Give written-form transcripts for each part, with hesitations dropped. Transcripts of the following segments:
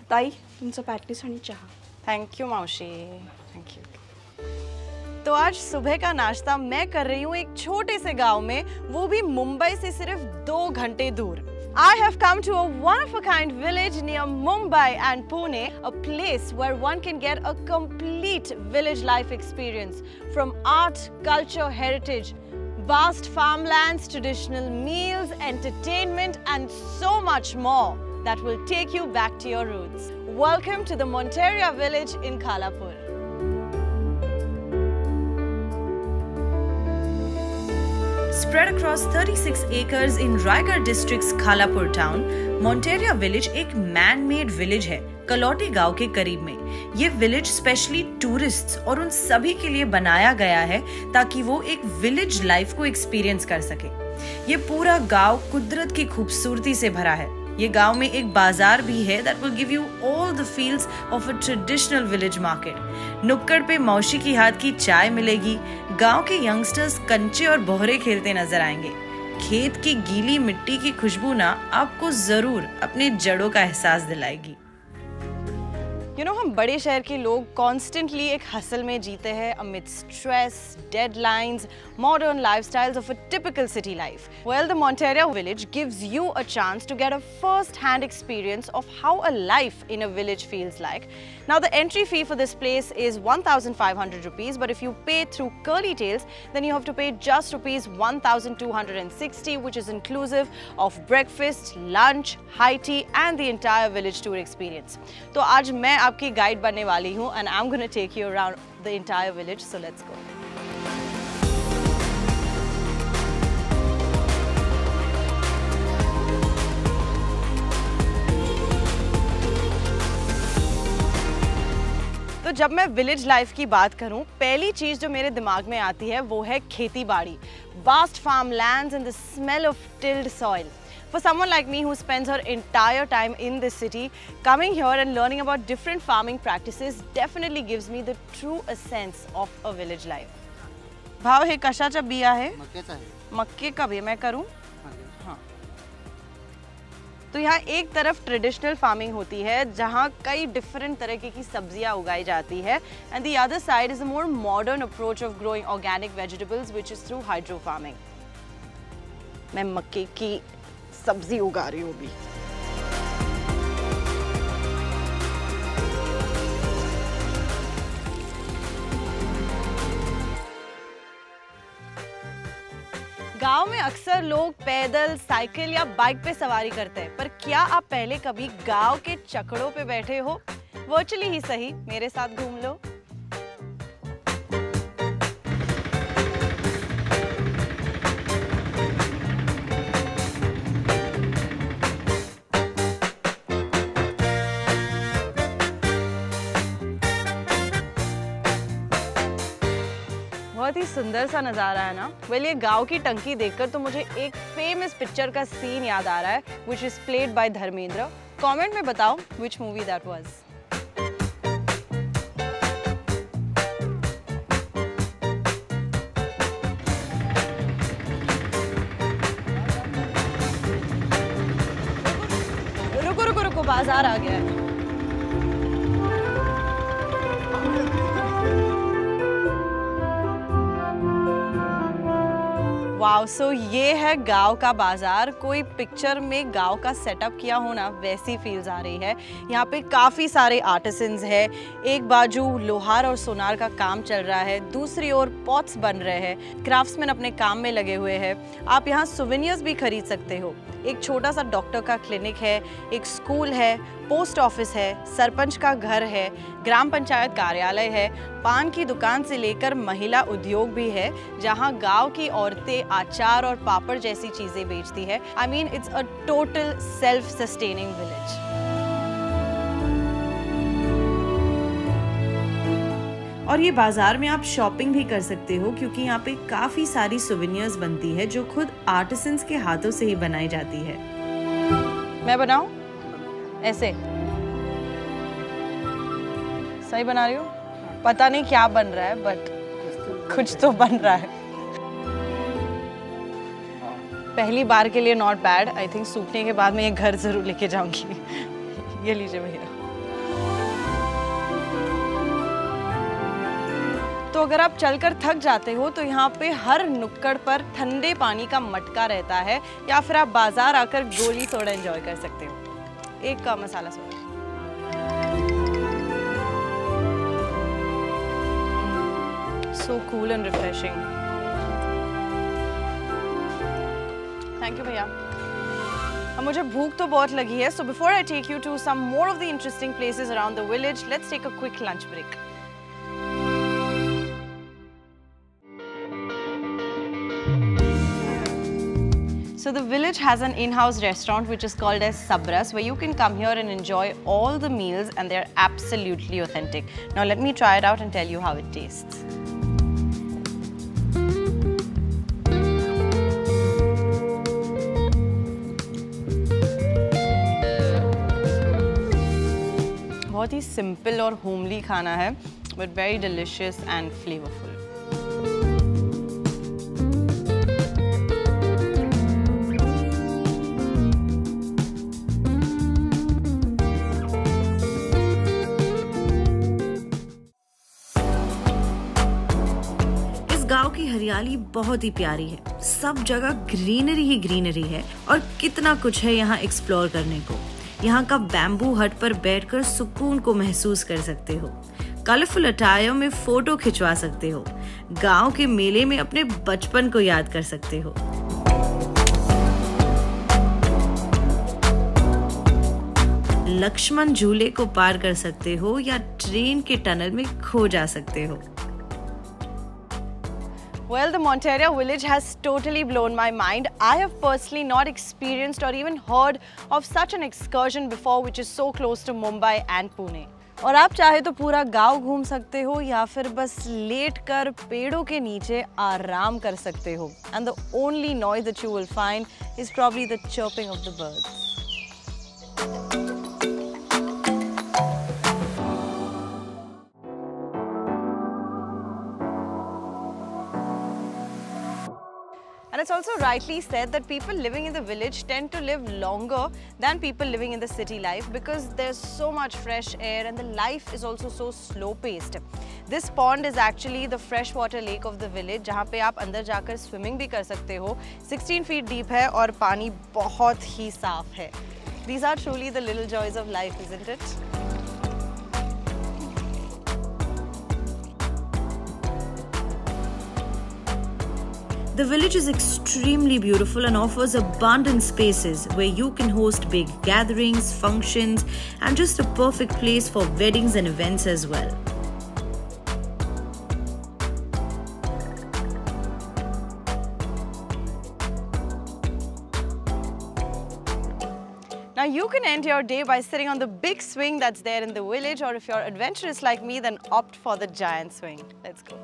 ताई तुमचं पॅटिस आणि चहा। थैंक यू मावशी, थैंक यू। तो आज सुबह का नाश्ता मैं कर रही हूँ एक छोटे से गांव में, वो भी मुंबई से सिर्फ 2 घंटे दूर। I have come to a one-of-a-kind village near Mumbai and Pune, a place where one can get a complete village life experience from art, culture, heritage, vast farmlands, traditional meals, entertainment and so much more that will take you back to your roots. Welcome to the Monteria village in Khalapur. Spread across 36 acres in Raigad district's Khalapur town, Monteria village एक man-made village है कलौटी गांव के करीब में। ये village specially tourists और उन सभी के लिए बनाया गया है ताकि वो एक विलेज लाइफ को एक्सपीरियंस कर सके। ये पूरा गांव कुदरत की खूबसूरती से भरा है। ये गांव में एक बाजार भी है that will give you all the feels of a traditional village market। नुक्कड़ पे मौसी की हाथ की चाय मिलेगी। गांव के यंगस्टर्स कंचे और बोहरे खेलते नजर आएंगे। खेत की गीली मिट्टी की खुशबू ना आपको जरूर अपने जड़ों का एहसास दिलाएगी। हम बड़े शहर के लोग कॉन्स्टेंटली एक हसल में जीते हैं amid stress, deadlines, modern lifestyles of a typical city life. Well, the Monteria village gives you a chance to get a first-hand experience of how a life in a village feels like. Now, the entry fee for this place is 1,500 rupees, but if you pay through Curly Tails, then you have to pay just rupees 1,260, which is inclusive of breakfast, lunch, high tea, and the entire village tour experience. तो आज मैं आपकी guide बनने वाली हूँ and I'm going to take you around the entire village. So let's go. तो जब मैं विलेज लाइफ की बात करूं, पहली चीज जो मेरे दिमाग में आती है वो है खेती बाड़ी, vast farmlands and the smell of tilled soil. For someone like me who spends her entire time in this city, coming here and learning about different farming practices definitely gives me the true sense of a village life. भाव हे कशाचा बिया है? मक्केचा है। मक्के का भी मैं करूं? हाँ। तो यहाँ एक तरफ ट्रेडिशनल फार्मिंग होती है जहाँ कई डिफरेंट तरीके की सब्जियाँ उगाई जाती है and the other side is a more modern approach of growing organic vegetables which is through hydro farming. मैं मक्के की सब्जी उगा रही हूँ अभी। गांव में अक्सर लोग पैदल, साइकिल या बाइक पे सवारी करते हैं, पर क्या आप पहले कभी गांव के चकड़ों पे बैठे हो? वर्चुअली ही सही, मेरे साथ घूम लो। बहुत ही सुंदर सा नज़ारा है ना। वेल, ये गांव की टंकी देखकर तो मुझे एक फेमस पिक्चर का सीन याद आ रहा है which is played by Dharmendra. Comment में बताओ which movie that was। रुको रुको रुको, बाजार आ गया है। वाओ, सो ये है गांव का बाजार। कोई पिक्चर में गांव का सेटअप किया हो ना, वैसी फील्स आ रही है। यहाँ पे काफ़ी सारे आर्टिसंस हैं। एक बाजू लोहार और सोनार का काम चल रहा है, दूसरी ओर पॉट्स बन रहे हैं। क्राफ्ट्समैन अपने काम में लगे हुए हैं। आप यहाँ सुवेनियर्स भी खरीद सकते हो। एक छोटा सा डॉक्टर का क्लिनिक है, एक स्कूल है, पोस्ट ऑफिस है, सरपंच का घर है, ग्राम पंचायत कार्यालय है, पान की दुकान से लेकर महिला उद्योग भी है जहां गांव की औरतें अचार और पापड़ जैसी चीजें बेचती है। I mean it's a total self sustaining village. और ये बाजार में आप शॉपिंग भी कर सकते हो क्योंकि यहाँ पे काफी सारी सुवेनियर्स बनती है जो खुद आर्टिसंस के हाथों से ही बनाई जाती है। मैं बनाऊं? ऐसे सही बना रही हूँ? पता नहीं क्या बन रहा है बट कुछ तो बन रहा है। पहली बार के लिए नॉट बैड। आई थिंक सूखने के बाद मैं ये घर जरूर लेके जाऊंगी। ये लीजिए भैया। तो अगर आप चलकर थक जाते हो तो यहाँ पे हर नुक्कड़ पर ठंडे पानी का मटका रहता है, या फिर आप बाजार आकर गोली सोडा एंजॉय कर सकते हो। एक का masala soda. So cool and refreshing. Thank you भैया। अब मुझे भूख तो बहुत लगी है, so before I take you to some more of the interesting places around the village, let's take a quick lunch break. So the village has an in-house restaurant which is called as Sabras, where you can come here and enjoy all the meals, and they're absolutely authentic. Now let me try it out and tell you how it tastes. बहुत ही simple और homely खाना है, but very delicious and flavorful. गांव की हरियाली बहुत ही प्यारी है, सब जगह ग्रीनरी ही ग्रीनरी है और कितना कुछ है यहाँ एक्सप्लोर करने को। यहाँ का बैम्बू हट पर बैठकर सुकून को महसूस कर सकते हो, कलरफुल अटायर में फोटो खिंचवा सकते हो, गांव के मेले में अपने बचपन को याद कर सकते हो। लक्ष्मण झूले को पार कर सकते हो या ट्रेन के टनल में खो जा सकते हो। Well, the Monteria village has totally blown my mind. I have personally not experienced or even heard of such an excursion before, which is so close to Mumbai and Pune. और आप चाहे तो पूरा गांव घूम सकते हो या फिर बस लेट कर पेड़ों के नीचे आराम कर सकते हो. And the only noise that you will find is probably the chirping of the birds. And it's also rightly said that people living in the village tend to live longer than people living in the city life because there's so much fresh air and the life is also so slow paced. This pond is actually the freshwater lake of the village, जहाँ पे आप अंदर जाकर swimming भी कर सकते हो. 16 feet deep है और पानी बहुत ही साफ है. These are truly the little joys of life, isn't it? The village is extremely beautiful and offers abundant spaces where you can host big gatherings, functions, and just a perfect place for weddings and events as well. Now you can end your day by sitting on the big swing that's there in the village, or if you're adventurous like me, then opt for the giant swing. Let's go.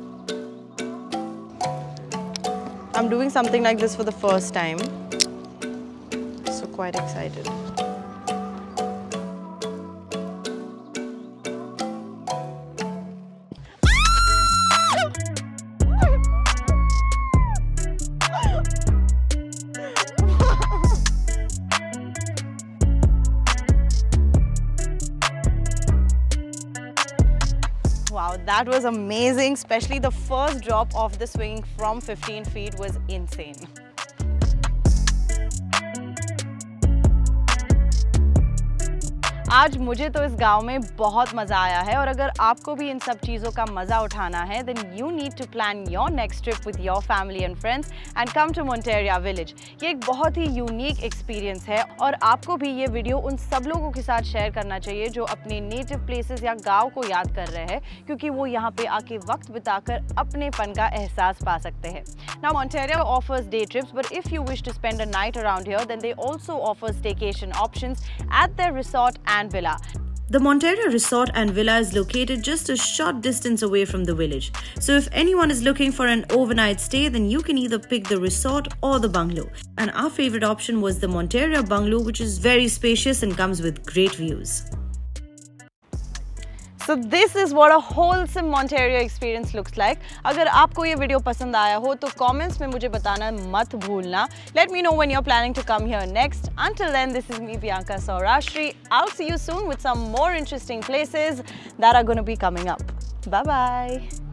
I'm doing something like this for the first time, so quite excited. Wow, that was amazing, especially the first drop off the swing from 15 feet was insane. आज मुझे तो इस गांव में बहुत मज़ा आया है और अगर आपको भी इन सब चीज़ों का मज़ा उठाना है then you need to plan your next trip with your family and friends and come to Monteria village. ये एक बहुत ही यूनिक एक्सपीरियंस है और आपको भी ये वीडियो उन सब लोगों के साथ शेयर करना चाहिए जो अपने नेटिव प्लेसेस या गांव को याद कर रहे हैं, क्योंकि वो यहाँ पे आके वक्त बिताकर अपनेपन का एहसास पा सकते हैं. Now Monteria offers day trips, but if you wish to spend a night around here, then they also offer staycation options at their resort and villa. The Monteria Resort and Villa is located just a short distance away from the village. So if anyone is looking for an overnight stay, then you can either pick the resort or the bungalow. And our favorite option was the Monteria bungalow, which is very spacious and comes with great views. So this is what a wholesome Monteria experience looks like. अगर आपको ये video पसंद आया हो तो comments में मुझे बताना मत भूलना. Let me know when you're planning to come here next. Until then, this is me, Priyanka Saurashri. I'll see you soon with some more interesting places that are going to be coming up. Bye-bye.